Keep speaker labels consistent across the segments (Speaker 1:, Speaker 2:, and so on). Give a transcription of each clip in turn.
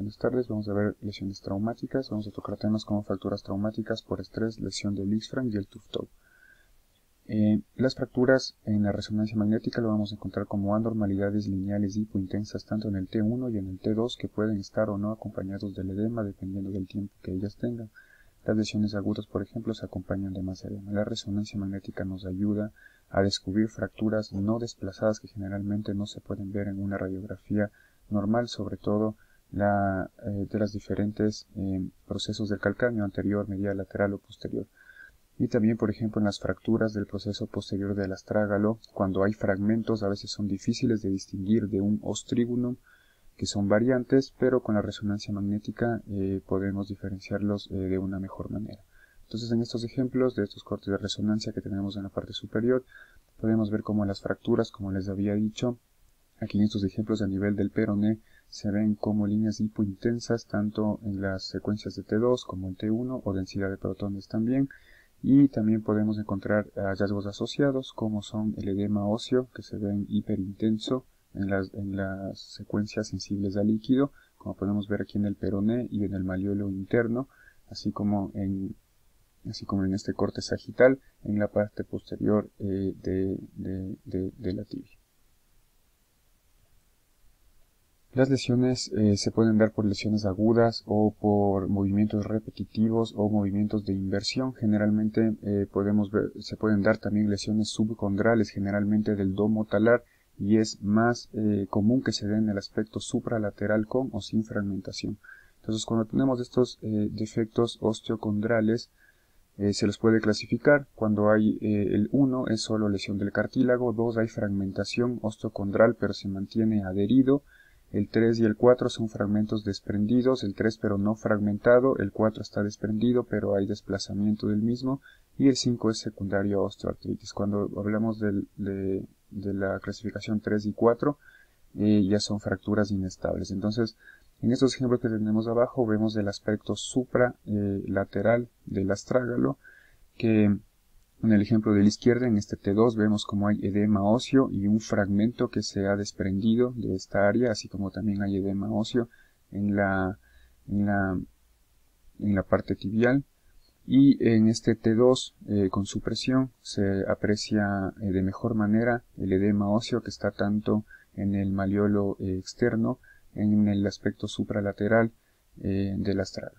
Speaker 1: buenas tardes. Vamos a ver lesiones traumáticas. Vamos a tocar temas como fracturas traumáticas por estrés, lesión del Lisfranc y el Tufteau. Las fracturas en la resonancia magnética lo vamos a encontrar como anormalidades lineales hipointensas tanto en el T1 y en el T2 que pueden estar o no acompañados del edema dependiendo del tiempo que ellas tengan. Las lesiones agudas, por ejemplo, se acompañan de más edema. La resonancia magnética nos ayuda a descubrir fracturas no desplazadas que generalmente no se pueden ver en una radiografía normal, sobre todo de los diferentes procesos del calcáneo anterior, medial, lateral o posterior. Y también, por ejemplo, en las fracturas del proceso posterior del astrágalo, cuando hay fragmentos, a veces son difíciles de distinguir de un ostrígunum, que son variantes, pero con la resonancia magnética podemos diferenciarlos de una mejor manera. Entonces, en estos ejemplos de estos cortes de resonancia que tenemos en la parte superior, podemos ver cómo las fracturas, como les había dicho, aquí en estos ejemplos a nivel del peroné, se ven como líneas hipointensas, tanto en las secuencias de T2 como en T1, o densidad de protones también, y también podemos encontrar hallazgos asociados, como son el edema óseo, que se ven hiperintenso, en las secuencias sensibles al líquido, como podemos ver aquí en el peroné y en el maleolo interno, así como en este corte sagital en la parte posterior de la tibia. Las lesiones se pueden dar por lesiones agudas o por movimientos repetitivos o movimientos de inversión. Generalmente se pueden dar también lesiones subcondrales, generalmente del domo talar, y es más común que se den en el aspecto supralateral con o sin fragmentación. Entonces, cuando tenemos estos defectos osteocondrales, se los puede clasificar. Cuando hay el 1 es solo lesión del cartílago, 2 hay fragmentación osteocondral pero se mantiene adherido, el 3 y el 4 son fragmentos desprendidos, el 3 pero no fragmentado, el 4 está desprendido pero hay desplazamiento del mismo, y el 5 es secundario a osteoartritis. Cuando hablamos de la clasificación 3 y 4, ya son fracturas inestables. Entonces, en estos ejemplos que tenemos abajo vemos el aspecto supralateral del astrágalo, que en el ejemplo de la izquierda, en este T2, vemos como hay edema óseo y un fragmento que se ha desprendido de esta área, así como también hay edema óseo en la parte tibial. Y en este T2 con supresión se aprecia de mejor manera el edema óseo que está tanto en el maleolo externo, en el aspecto supralateral del astrágalo.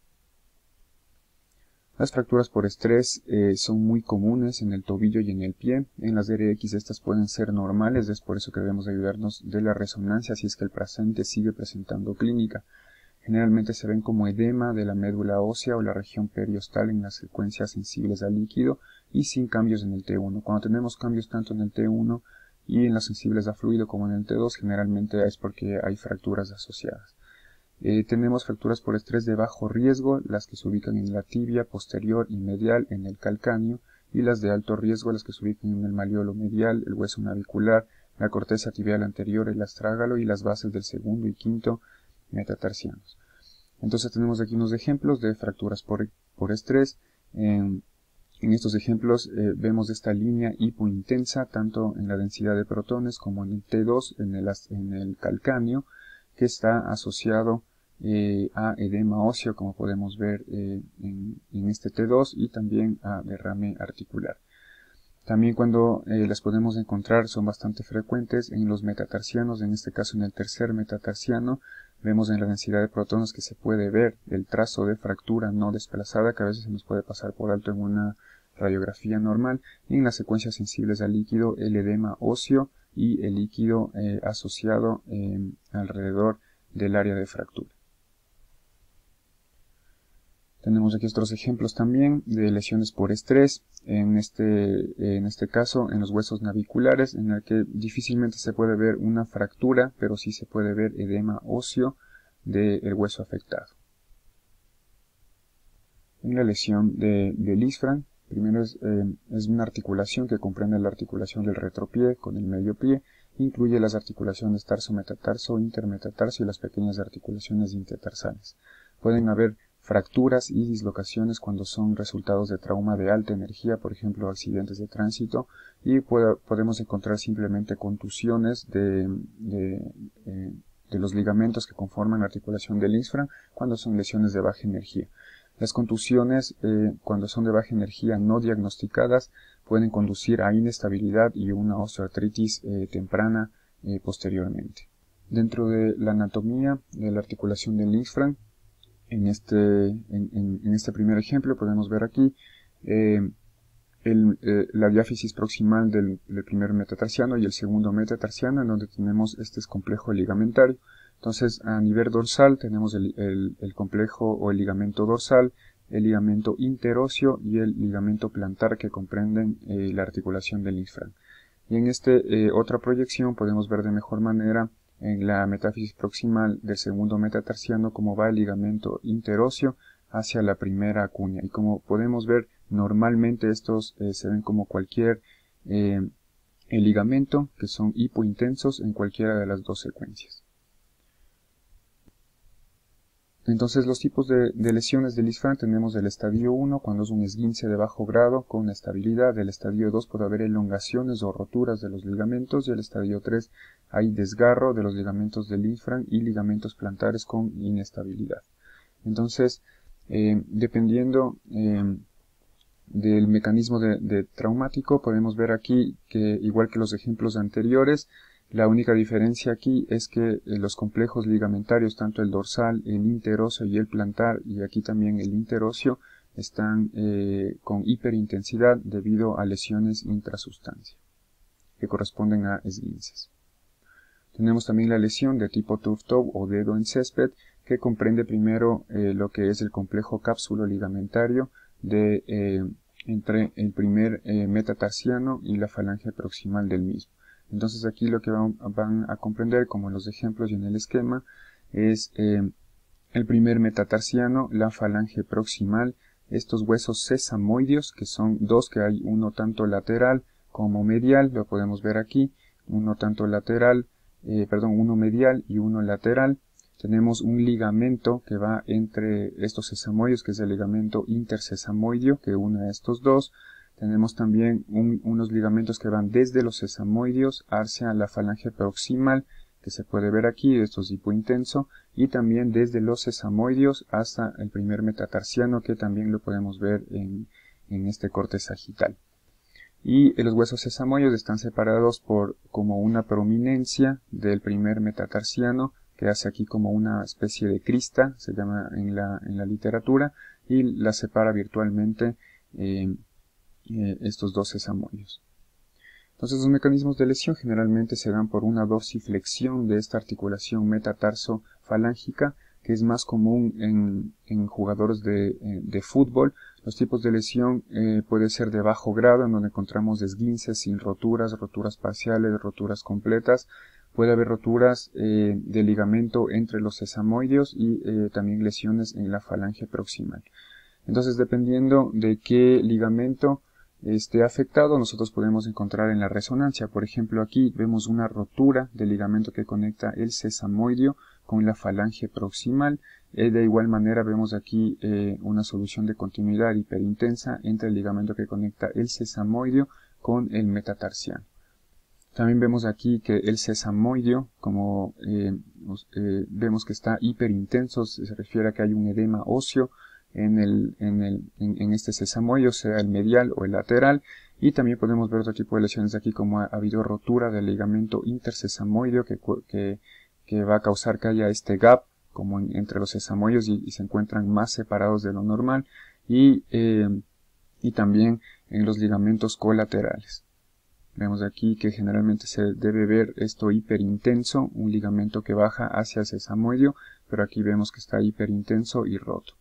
Speaker 1: Las fracturas por estrés son muy comunes en el tobillo y en el pie. En las DRX estas pueden ser normales, es por eso que debemos ayudarnos de la resonancia si es que el paciente sigue presentando clínica. Generalmente se ven como edema de la médula ósea o la región periostal en las secuencias sensibles al líquido y sin cambios en el T1. Cuando tenemos cambios tanto en el T1 y en las sensibles a fluido como en el T2, generalmente es porque hay fracturas asociadas. Tenemos fracturas por estrés de bajo riesgo, las que se ubican en la tibia posterior y medial en el calcáneo, y las de alto riesgo, las que se ubican en el maleolo medial, el hueso navicular, la corteza tibial anterior, el astrágalo y las bases del segundo y quinto metatarsianos. Entonces tenemos aquí unos ejemplos de fracturas por estrés. En estos ejemplos vemos esta línea hipointensa tanto en la densidad de protones como en el T2, en el calcáneo, que está asociado a edema óseo, como podemos ver en este T2, y también a derrame articular. También cuando las podemos encontrar son bastante frecuentes en los metatarsianos, en este caso en el tercer metatarsiano, vemos en la densidad de protones que se puede ver el trazo de fractura no desplazada, que a veces se nos puede pasar por alto en una radiografía normal, y en las secuencias sensibles al líquido el edema óseo y el líquido asociado alrededor del área de fractura. Tenemos aquí otros ejemplos también de lesiones por estrés, en este caso en los huesos naviculares, en el que difícilmente se puede ver una fractura, pero sí se puede ver edema óseo del hueso afectado. En la lesión de Lisfranc, primero es una articulación que comprende la articulación del retropié con el medio pie, incluye las articulaciones tarso-metatarso, intermetatarso y las pequeñas articulaciones intertarsales. Pueden haber fracturas y dislocaciones cuando son resultados de trauma de alta energía, por ejemplo accidentes de tránsito, y podemos encontrar simplemente contusiones los ligamentos que conforman la articulación del isfran cuando son lesiones de baja energía. Las contusiones, cuando son de baja energía no diagnosticadas, pueden conducir a inestabilidad y una osteoartritis temprana posteriormente. Dentro de la anatomía de la articulación del isfran, en este primer ejemplo podemos ver aquí la diáfisis proximal del primer metatarsiano y el segundo metatarsiano, en donde tenemos este complejo ligamentario. Entonces, a nivel dorsal tenemos el complejo o el ligamento dorsal, el ligamento interóseo y el ligamento plantar que comprenden la articulación del isfran. Y en esta otra proyección podemos ver de mejor manera en la metáfisis proximal del segundo metatarsiano cómo va el ligamento interóseo hacia la primera cuña. Y como podemos ver, normalmente estos se ven como cualquier ligamento, que son hipointensos en cualquiera de las dos secuencias. Entonces, los tipos de lesiones del isfran tenemos del estadio 1, cuando es un esguince de bajo grado con estabilidad. Del estadio 2 puede haber elongaciones o roturas de los ligamentos, y el estadio 3 hay desgarro de los ligamentos del isfran y ligamentos plantares con inestabilidad. Entonces, dependiendo del mecanismo de traumático, podemos ver aquí que, igual que los ejemplos anteriores, la única diferencia aquí es que los complejos ligamentarios, tanto el dorsal, el interóseo y el plantar, y aquí también el interóseo, están con hiperintensidad debido a lesiones intrasustancia, que corresponden a esguinces. Tenemos también la lesión de tipo turf toe o dedo en césped, que comprende primero lo que es el complejo cápsulo ligamentario entre el primer metatarsiano y la falange proximal del mismo. Entonces aquí lo que van a comprender, como en los ejemplos y en el esquema, es el primer metatarsiano, la falange proximal, estos huesos sesamoideos, que son dos, que hay uno tanto lateral como medial, lo podemos ver aquí, uno medial y uno lateral. Tenemos un ligamento que va entre estos sesamoideos, que es el ligamento intersesamoideo, que une a estos dos. Tenemos también unos ligamentos que van desde los sesamoideos hacia la falange proximal, que se puede ver aquí, esto es hipointenso, y también desde los sesamoideos hasta el primer metatarsiano, que también lo podemos ver en este corte sagital. Y los huesos sesamoideos están separados por como una prominencia del primer metatarsiano, que hace aquí como una especie de crista, se llama en la literatura, y la separa virtualmente estos dos sesamoideos. Entonces, los mecanismos de lesión generalmente se dan por una dorsiflexión de esta articulación metatarso-falángica, que es más común en jugadores de fútbol. Los tipos de lesión puede ser de bajo grado, en donde encontramos esguinces sin roturas, roturas parciales, roturas completas. Puede haber roturas de ligamento entre los sesamoideos y también lesiones en la falange proximal. Entonces, dependiendo de qué ligamento esté afectado, nosotros podemos encontrar en la resonancia. Por ejemplo, aquí vemos una rotura del ligamento que conecta el sesamoideo con la falange proximal. De igual manera vemos aquí una solución de continuidad hiperintensa entre el ligamento que conecta el sesamoideo con el metatarsiano. También vemos aquí que el sesamoideo, como vemos que está hiperintenso, se refiere a que hay un edema óseo en este sesamoideo, sea el medial o el lateral. Y también podemos ver otro tipo de lesiones aquí, como ha habido rotura del ligamento intersesamoideo que va a causar que haya este gap como entre los sesamoideos y se encuentran más separados de lo normal, y también en los ligamentos colaterales. Vemos aquí que generalmente se debe ver esto hiperintenso, un ligamento que baja hacia el sesamoideo, pero aquí vemos que está hiperintenso y roto.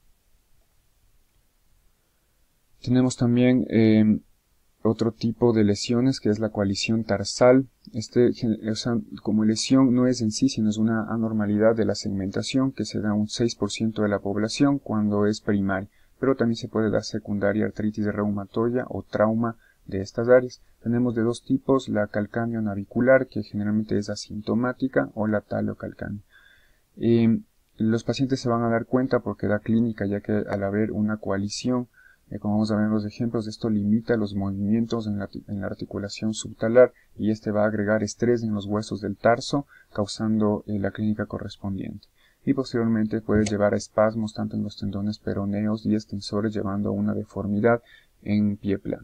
Speaker 1: Tenemos también otro tipo de lesiones, que es la coalición tarsal. Como lesión no es en sí, sino es una anormalidad de la segmentación que se da a un 6% de la población cuando es primaria, pero también se puede dar secundaria artritis reumatoidea o trauma de estas áreas. Tenemos de dos tipos: la calcáneo navicular, que generalmente es asintomática, o la taloocalcánea. Los pacientes se van a dar cuenta porque da clínica, ya que al haber una coalición Como vamos a ver en los ejemplos, esto limita los movimientos en la articulación subtalar y este va a agregar estrés en los huesos del tarso, causando la clínica correspondiente. Y posteriormente puede llevar a espasmos tanto en los tendones peroneos y extensores, llevando a una deformidad en pie plano.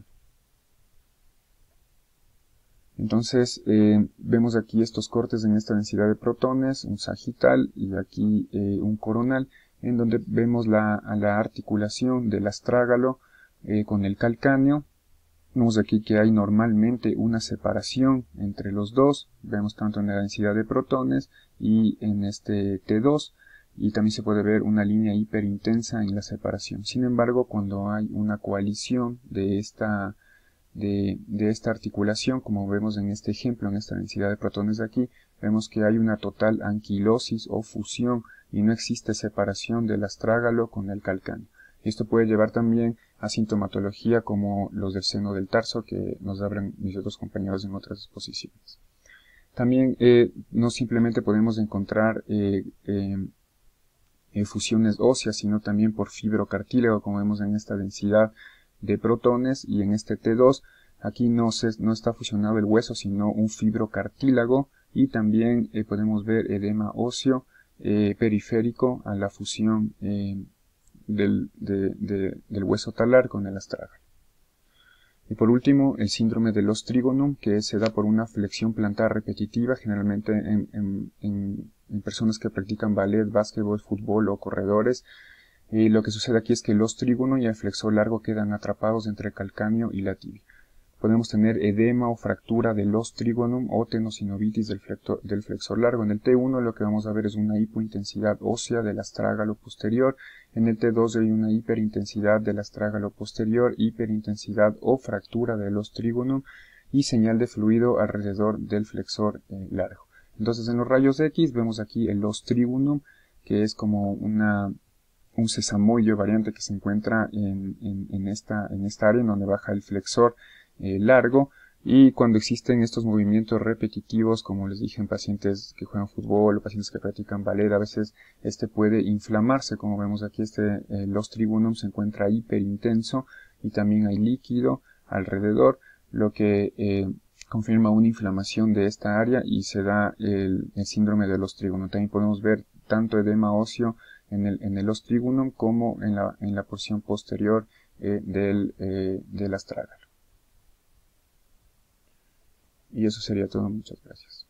Speaker 1: Entonces vemos aquí estos cortes en esta densidad de protones, un sagital y aquí un coronal, en donde vemos la articulación del astrágalo con el calcáneo. Vemos aquí que hay normalmente una separación entre los dos, vemos tanto en la densidad de protones y en este T2, y también se puede ver una línea hiperintensa en la separación. Sin embargo, cuando hay una coalición de esta articulación, como vemos en este ejemplo, en esta densidad de protones de aquí, vemos que hay una total anquilosis o fusión y no existe separación del astrágalo con el calcáneo. Esto puede llevar también a sintomatología como los del seno del tarso, que nos hablan mis otros compañeros en otras exposiciones. También no simplemente podemos encontrar fusiones óseas, sino también por fibrocartílago, como vemos en esta densidad de protones, y en este T2 aquí no está fusionado el hueso sino un fibrocartílago, y también podemos ver edema óseo periférico a la fusión del hueso talar con el astrágalo. Y por último, el síndrome del ostrigonum, que se da por una flexión plantar repetitiva, generalmente en personas que practican ballet, básquetbol, fútbol o corredores. Lo que sucede aquí es que el ostrígono y el flexor largo quedan atrapados entre el calcáneo y la tibia. Podemos tener edema o fractura del ostrígonum o tenosinovitis del flexor largo. En el T1 lo que vamos a ver es una hipointensidad ósea del astrágalo posterior. En el T2 hay una hiperintensidad del astrágalo posterior, hiperintensidad o fractura del ostrígonum y señal de fluido alrededor del flexor largo. Entonces en los rayos X vemos aquí el ostrígonum, que es como un sesamoide variante que se encuentra en esta área en donde baja el flexor largo, y cuando existen estos movimientos repetitivos, como les dije, en pacientes que juegan fútbol o pacientes que practican ballet, a veces este puede inflamarse, como vemos aquí, el ostrigonum se encuentra hiperintenso y también hay líquido alrededor, lo que confirma una inflamación de esta área y se da el síndrome del ostrigonum. También podemos ver tanto edema óseo en el ostrigonum como en la porción posterior del astrágalo. Y eso sería todo. Muchas gracias.